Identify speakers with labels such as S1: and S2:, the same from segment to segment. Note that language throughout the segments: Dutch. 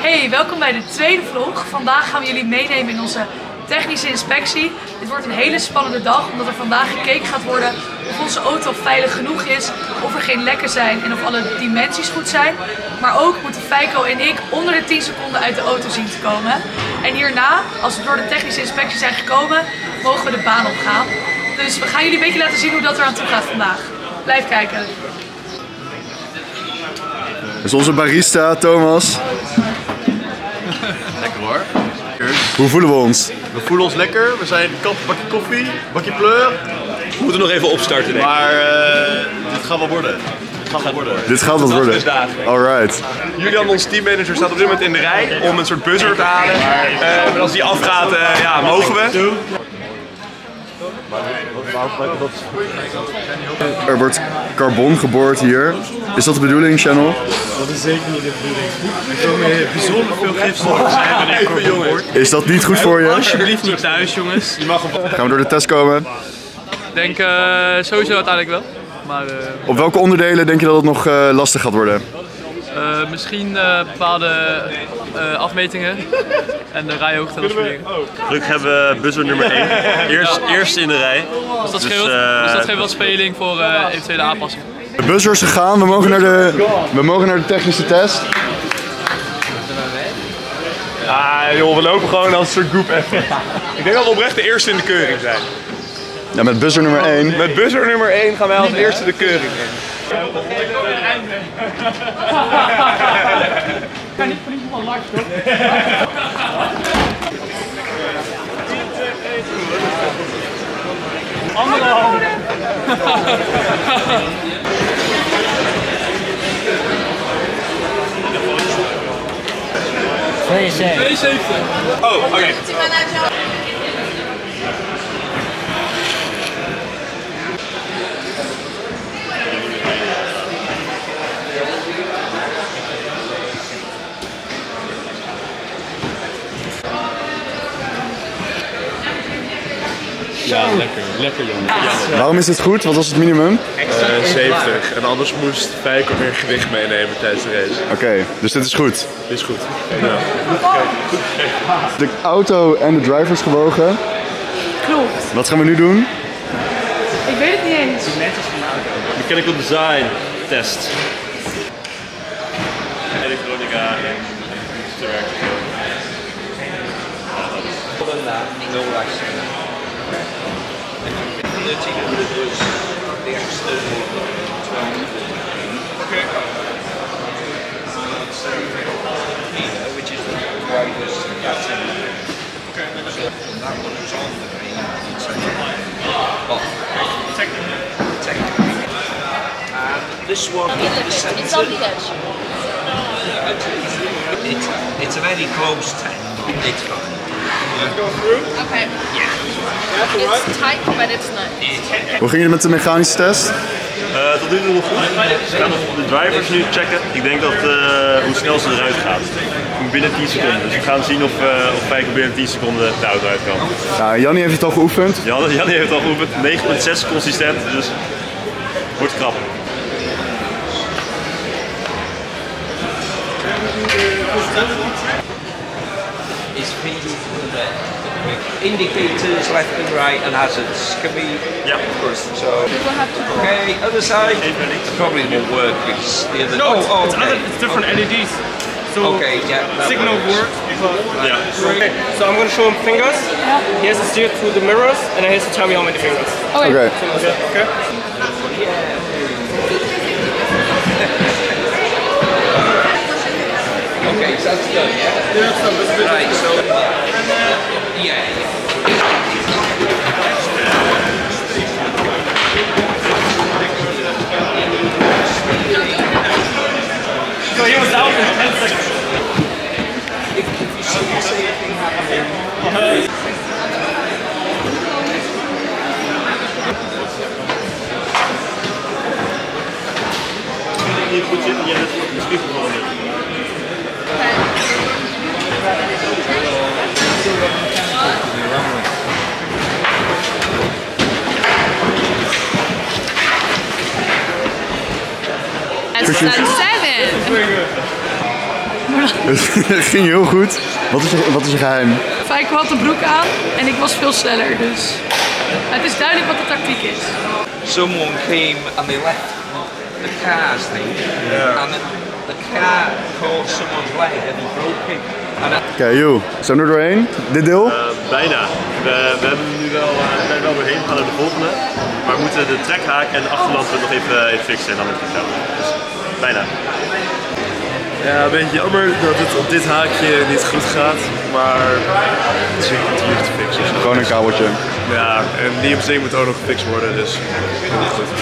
S1: Hey, welkom bij de tweede vlog. Vandaag gaan we jullie meenemen in onze technische inspectie. Dit wordt een hele spannende dag omdat er vandaag gekeken gaat worden of onze auto veilig genoeg is, of er geen lekken zijn en of alle dimensies goed zijn. Maar ook moeten Feiko en ik onder de 10 seconden uit de auto zien te komen. En hierna, als we door de technische inspectie zijn gekomen, mogen we de baan opgaan. Dus we gaan jullie een beetje laten zien hoe dat er aan toe gaat vandaag. Blijf kijken.
S2: Dat is onze barista, Thomas.
S3: Lekker hoor.
S2: Hoe voelen we ons?
S3: We voelen ons lekker. We zijn bakje koffie, bakje pleur.
S4: We moeten nog even opstarten, denk ik.
S3: Maar dit gaat wel worden.
S2: Dit gaat wat worden. Alright.
S4: Julian, onze teammanager, staat op dit moment in de rij om een soort buzzer te halen. Maar als die afgaat, ja, mogen we.
S2: Er wordt carbon geboord hier. Is dat de bedoeling, Channel?
S5: Dat is zeker niet de bedoeling. Er komen bijzonder veel gifstoffen zijn wanneer je carbon wordt.
S2: Is dat niet goed voor je?
S5: Alsjeblieft niet thuis, jongens.
S2: Gaan we door de test komen?
S5: Ik denk sowieso uiteindelijk wel. Maar
S2: Op welke onderdelen denk je dat het nog lastig gaat worden?
S5: misschien bepaalde afmetingen en de rijhoogte, dat soort dingen.
S3: Gelukkig hebben we buzzer nummer 1. Eerst in de rij.
S5: Dus dat scheelt. Dus dat geeft wel speling voor eventuele aanpassingen.
S2: De buzzer is gegaan. We mogen naar de technische test.
S4: Ah, joh, we lopen gewoon als een soort groep even. Ik denk dat we oprecht de eerste in de keuring zijn.
S2: Ja, met buzzer nummer 1.
S4: Met buzzer nummer 1 gaan wij als eerste de keuring in.
S5: Kan niet van laks, toch? Anderhalf. 72.
S4: Oh, oké.
S5: Ja, lekker jongen.
S2: Waarom is dit goed? Wat was het minimum?
S3: 70. En anders moest Feiko weer gewicht meenemen tijdens de race.
S2: Oké, dus dit is goed.
S3: Dit is goed.
S2: De auto en de driver is gewogen.
S1: Klopt.
S2: Wat gaan we nu doen?
S1: Ik weet het niet eens.
S3: Mechanical design test. Elektronica en te werken.
S6: This one,
S7: It's on the edge.
S6: it's a very close tank. It's fine.
S7: Okay. Yeah. It's tight, but it's not.
S2: Hoe ging het met de mechanische test?
S3: Tot nu toe nog goed. We gaan nog de drivers nu checken. Ik denk dat hoe snel ze eruit gaat. Binnen 10 seconden. Dus we gaan zien of Feiko binnen 10 seconden de auto uit kan.
S2: Ja, Jannie heeft het al geoefend.
S3: Jannie heeft het al geoefend. 9,6 consistent. Dus wordt krap.
S6: It's feeding from the indicators left and right and hazards. Can we?
S3: Yeah,
S6: of course. So okay, other side. It probably won't work because the other.
S5: No,
S6: okay.
S5: it's different LEDs. So
S6: Okay, yeah. that
S5: signal
S6: works.
S5: works.
S3: Yeah.
S5: Okay, so I'm gonna show him fingers. He has to steer through the mirrors and then he has to tell me how many fingers.
S2: Oké.
S5: Okay.
S6: Okay, so that's done, yeah? Right, so, yeah.
S5: So he was out in 10 seconds.
S6: If you see anything happening,
S3: Niet goed zitten, jij bent misschien gewoon niet.
S7: That's done 7.
S1: gedaan.
S2: Het ging heel goed. Wat is je geheim?
S1: Feiko had de broek aan en ik was veel sneller, dus het is duidelijk wat de tactiek is.
S6: Someone came and they left the car's thing, and the car caught someone's leg and he broke it.
S2: Oké, joh. Zijn we er doorheen? Dit deel?
S3: Bijna. We hebben nu wel, zijn wel doorheen, we gaan naar de volgende. Maar we moeten de trekhaak en de achterland nog even fixen en dan is het zo. Dus bijna.
S4: Ja, een beetje jammer dat het op dit haakje niet goed gaat, maar het is hier te fixen.
S2: Gewoon een kabeltje.
S4: Ja, en die op zich moet ook nog gefixt worden, dus heel goed.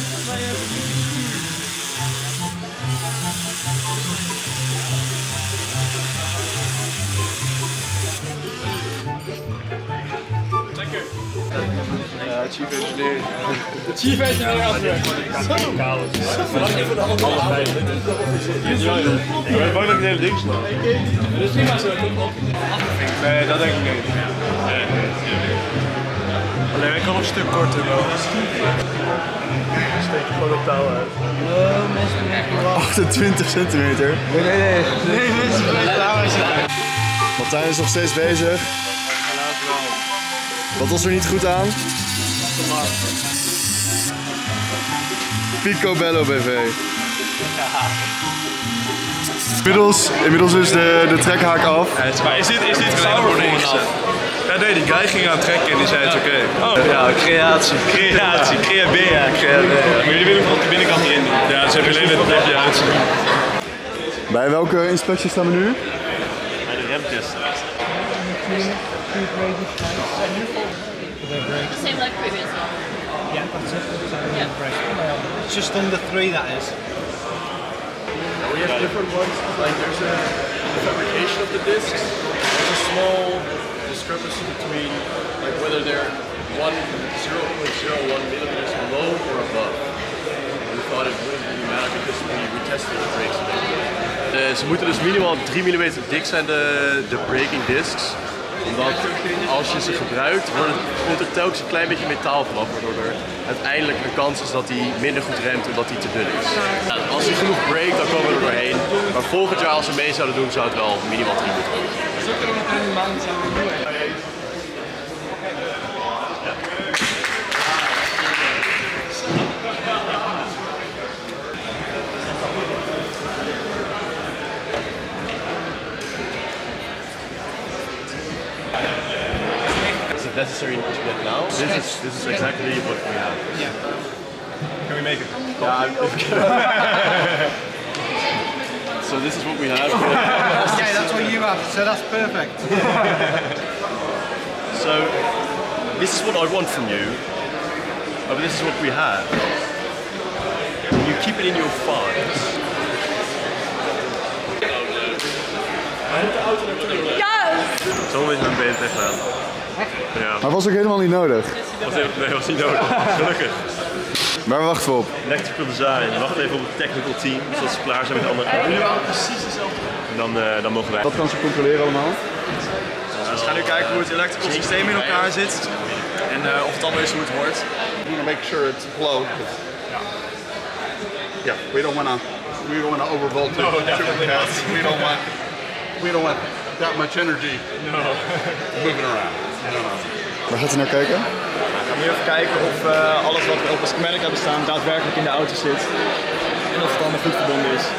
S4: Chief engineer. De chief engineer aan het werk. Ik ben bang dat ik het hele ding sla. Dus prima zo. Nee, dat denk ik niet. Alleen ik kan nog een stuk korter lopen. Steek je gewoon op touw uit.
S2: 28 centimeter.
S4: Nee,
S2: Martijn is nog steeds bezig. Wat was er niet goed aan? Picobello BV. Inmiddels is de trekhaak af.
S4: Maar is dit alleen voor niks? Ja, nee, die guy ging aan het trekken en die zei het oké. Oh ja, creatie. Maar jullie willen gewoon de binnenkant erin doen. Ja, dus heb je alleen het plekje uit.
S2: Bij welke inspectie staan we nu?
S3: Bij de remtest.
S7: The same like previous one.
S8: Yeah, that's it. It's just under 3, that is.
S4: We have different ones, like there's a fabrication of the discs. There's a small discrepancy between like whether they're 0.01 millimeters below or above. We thought it wouldn't really matter because we tested the brakes. Ze moeten dus minimaal 3 mm dik zijn, de braking discs. Omdat als je ze gebruikt, wordt er telkens een klein beetje metaal vanaf, waardoor er uiteindelijk de kans is dat hij minder goed remt omdat hij te dun is. Als hij genoeg breakt, dan komen we er doorheen. Maar volgend jaar als we mee zouden doen, zou het wel minimaal 3 moeten worden. Necessary to get now. This is exactly what we have.
S8: Yeah.
S4: Can we make it? Yeah. So this is what we have.
S8: Yeah, that's what you have, so that's perfect.
S3: So this is what I want from you. But this is what we have. You keep it in your files.
S1: Yes!
S3: Zo is mijn been tegenaan. Ja.
S2: Maar was ook helemaal niet nodig.
S3: Nee, was niet nodig. Gelukkig.
S2: Waar wachten we op?
S3: Electrical design. Wacht even op het technical team, zodat ze klaar zijn met de andere.
S1: Jullie waren precies dezelfde.
S3: Dan mogen wij.
S2: Wat kan ze controleren allemaal?
S4: Dus we gaan nu kijken hoe het electrical systeem in elkaar zit. En of het allemaal is hoe het hoort.
S9: We want to make sure it's flow. Yeah, we don't want to overvoltage.
S4: No, definitely not.
S9: We don't want that much energy moving around.
S2: Waar gaat u naar kijken?
S8: We gaan nu even kijken of alles wat we op het schematic hebben staan daadwerkelijk in de auto zit. En of het allemaal goed verbonden is.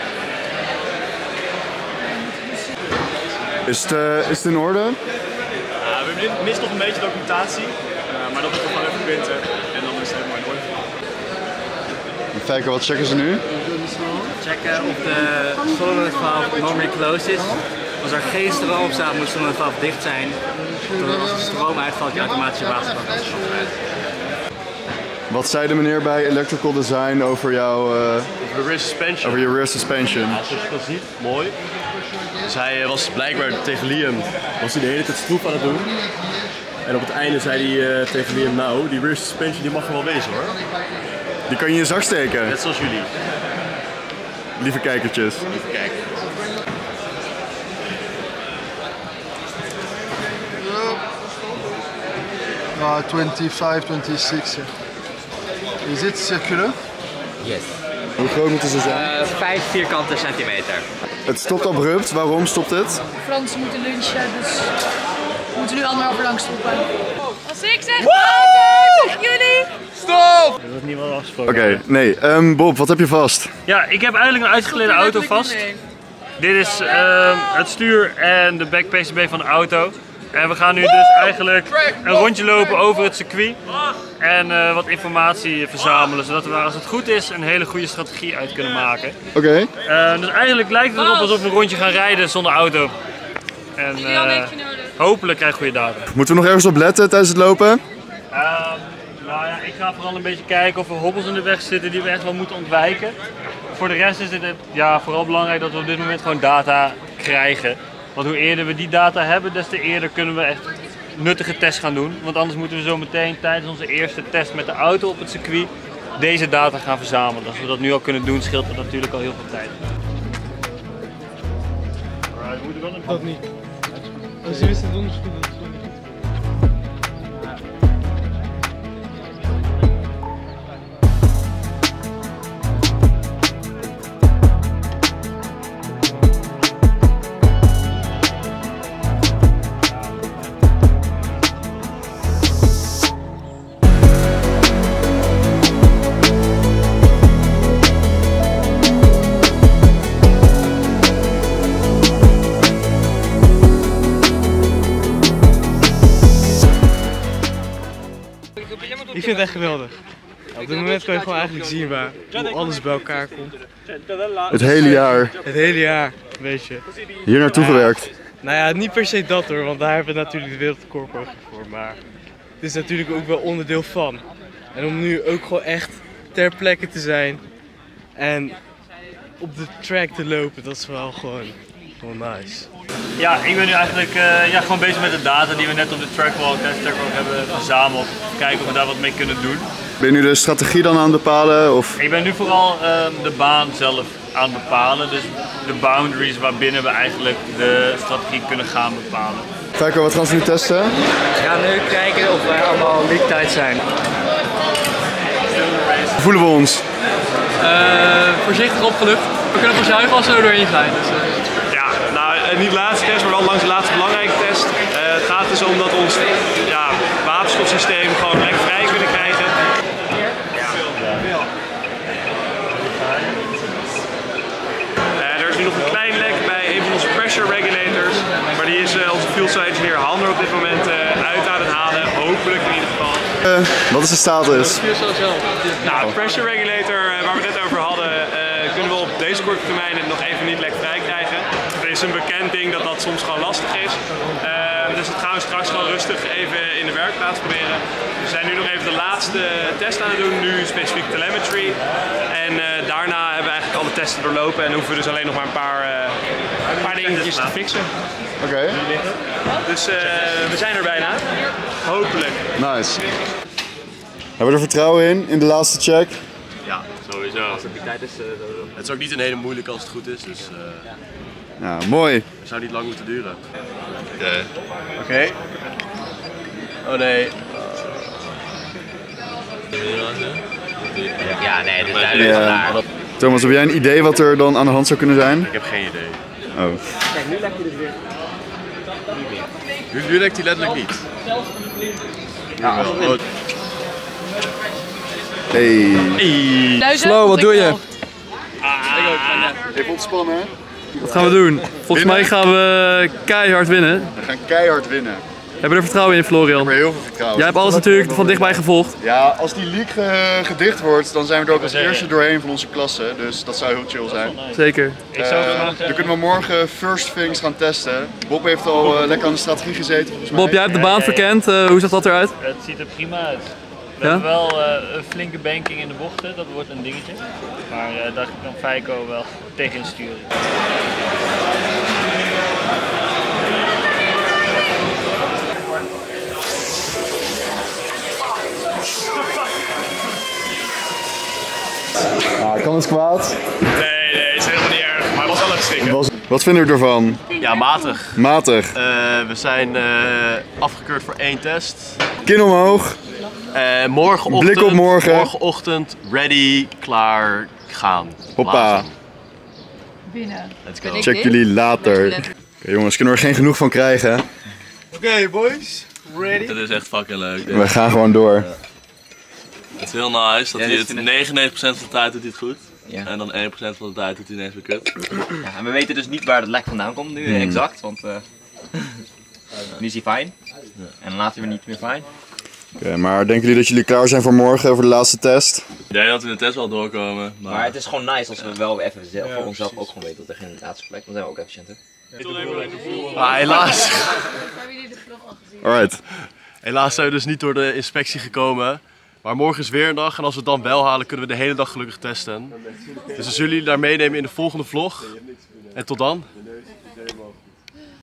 S2: Is het in orde?
S8: We missen nog een beetje documentatie, maar dat moeten we gewoon even printen en dan is het helemaal in orde.
S2: Kijken, wat checken ze nu?
S10: Checken of de solenoid valve normally closed is. Als er geen stroom op staat, moet de solenoid valve dicht zijn. Zodat als de stroom uitvalt, je automatisch je waterstaf uit.
S2: Wat zei de meneer bij Electrical Design over jouw
S3: De rear suspension.
S2: over je rear suspension?
S3: Ja, zoals je kan zien, mooi. Dus hij was blijkbaar tegen Liam was hij de hele tijd stroef aan het doen. En op het einde zei hij tegen Liam, nou, die rear suspension die mag er wel wezen hoor.
S2: Die kan je in je zak steken.
S3: Net zoals jullie.
S2: Lieve kijkertjes.
S3: Even kijken.
S11: No, 25, 26. Is it circular?
S10: Yes.
S2: Hoe groot moeten ze zijn?
S10: 5 vierkante centimeter.
S2: Het stopt abrupt. Waarom stopt het?
S1: Frans moeten lunchen, dus we moeten nu 1,5 uur lang stoppen. Als ik zeg tegen jullie...
S12: Stop!
S3: Dat is niet wel afgesproken.
S2: Oké, nee. Bob, wat heb je vast?
S3: Ja, ik heb eigenlijk een uitgeklede auto vast. Dit is het stuur en de back-PCB van de auto. En we gaan nu dus eigenlijk een rondje lopen over het circuit. En wat informatie verzamelen, zodat we als het goed is een hele goede strategie uit kunnen maken.
S2: Oké.
S3: Dus eigenlijk lijkt het erop alsof we een rondje gaan rijden zonder auto. En hopelijk krijgen we goede data.
S2: Moeten we nog ergens op letten tijdens het lopen?
S3: Nou ja, ik ga vooral een beetje kijken of er hobbels in de weg zitten die we echt wel moeten ontwijken. Voor de rest is het vooral belangrijk dat we op dit moment gewoon data krijgen. Want hoe eerder we die data hebben, des te eerder kunnen we echt nuttige tests gaan doen. Want anders moeten we zo meteen tijdens onze eerste test met de auto op het circuit deze data gaan verzamelen. Als we dat nu al kunnen doen, scheelt het natuurlijk al heel veel tijd. Alright, we moeten wel een...
S12: Dat niet. Als je wist het onderzoek, dat is wel niet. Ik vind het echt geweldig. Op dit moment kan je gewoon eigenlijk zien hoe alles bij elkaar komt.
S2: Het hele jaar.
S12: Het hele jaar, weet je.
S2: Hier naartoe gewerkt.
S12: Nou ja, niet per se dat hoor, want daar hebben we natuurlijk de wereldrecord voor. Maar het is natuurlijk ook wel onderdeel van. En om nu ook gewoon echt ter plekke te zijn en op de track te lopen, dat is wel gewoon nice.
S3: Ja, ik ben nu eigenlijk gewoon bezig met de data die we net op de trackwalk, hebben verzameld. Kijken of we daar wat mee kunnen doen.
S2: Ben je nu de strategie dan aan het bepalen? Of?
S3: Ik ben nu vooral de baan zelf aan het bepalen. Dus de boundaries waarbinnen we eigenlijk de strategie kunnen gaan bepalen.
S2: Feiko, wat gaan ze nu testen?
S10: We gaan nu kijken of wij allemaal leaktijd zijn.
S2: Hoe voelen we ons?
S5: Voorzichtig opgelucht. We kunnen verzuigen als we er doorheen zijn. Dus,
S4: Ja, nou niet de laatste test, maar wel langs de laatste belangrijke test. Het gaat dus om dat ons waterstofsysteem gewoon lekker vrij kunnen krijgen. Er is nu nog een klein lek bij een van onze pressure regulators. Maar die is onze fuel cell engineer Hander op dit moment uit aan het halen. Hopelijk in ieder geval.
S2: Wat is de status?
S4: Nou, pressure regulator waar we het net over hadden, kunnen we op deze korte termijn nog even niet lekker vrij krijgen. Het is een bekend ding dat dat soms gewoon lastig is. Dus dat gaan we straks gewoon rustig even in de werkplaats proberen. We zijn nu nog even de laatste test aan het doen, nu specifiek telemetry. En daarna hebben we eigenlijk alle testen doorlopen en hoeven we dus alleen nog maar een paar dingetjes te fixen.
S2: Oké.
S4: Dus we zijn er bijna. Hopelijk.
S2: Nice. Hebben we er vertrouwen in de laatste check?
S4: Ja, sowieso. Het is ook niet een hele moeilijke als het goed is, dus
S2: Ja, mooi.
S4: het zou niet lang moeten duren. Oké. Oh nee.
S6: Ja, nee, dit is duidelijk vandaag.
S2: Thomas, heb jij een idee wat er dan aan de hand zou kunnen zijn?
S4: Ik heb geen idee.
S2: Oh.
S6: Kijk, nu leg je dus weer.
S4: Nu lekt hij letterlijk niet. Ja,
S2: Hey.
S5: Flo, wat doe je?
S2: Even ontspannen.
S5: Wat gaan we doen? Volgens mij gaan we keihard winnen.
S2: We gaan keihard winnen.
S5: Hebben we er vertrouwen in, Florian?
S2: Ik heb er heel veel vertrouwen.
S5: Jij hebt alles natuurlijk van dichtbij gevolgd.
S2: Ja, als die leak gedicht wordt, dan zijn we er ook als eerste doorheen van onze klasse. Dus dat zou heel chill zijn.
S5: Zeker.
S2: Dan kunnen we morgen first things gaan testen. Bob heeft al lekker aan de strategie gezeten volgens mij.
S5: Bob, jij hebt de baan verkend. Hoe zag dat eruit?
S3: Het ziet er prima uit. We hebben wel een flinke banking in de bochten, dat wordt een dingetje. Maar daar kan Feiko wel tegen sturen.
S2: Kan het kwaad?
S4: Nee, het is helemaal niet erg, maar het was wel even schrikken.
S2: Wat vinden we ervan?
S4: Ja, matig.
S2: Matig.
S4: We zijn afgekeurd voor 1 test.
S2: Kin omhoog.
S4: Morgenochtend,
S2: Blik op morgen.
S4: morgenochtend, ready, klaar, gaan.
S2: Hoppa.
S1: binnen.
S2: Check jullie later. Oké, jongens, kunnen we er geen genoeg van krijgen.
S8: Oké, boys. Ready?
S4: Het is echt fucking leuk.
S2: We gaan gewoon door.
S4: Het is heel nice dat hij het 99% van de tijd doet hij het goed. Ja. En dan 1% van de tijd doet hij ineens weer kut.
S13: Ja, en we weten dus niet waar het lek vandaan komt nu exact, want nu is hij fijn. Ja. En later weer niet meer fijn.
S2: Oké, maar denken jullie dat jullie klaar zijn voor morgen, voor de laatste test?
S4: Ik denk dat we de test wel doorkomen.
S13: Maar het is gewoon nice als we wel even voor onszelf ook gewoon weten dat er geen laatste plek, dan zijn we ook efficiënter.
S8: Helaas.
S1: Hebben jullie de vlog al gezien?
S8: Alright. Helaas zijn we dus niet door de inspectie gekomen. Maar morgen is weer een dag en als we het dan wel halen kunnen we de hele dag gelukkig testen. Dus we zullen jullie daar meenemen in de volgende vlog. En tot dan.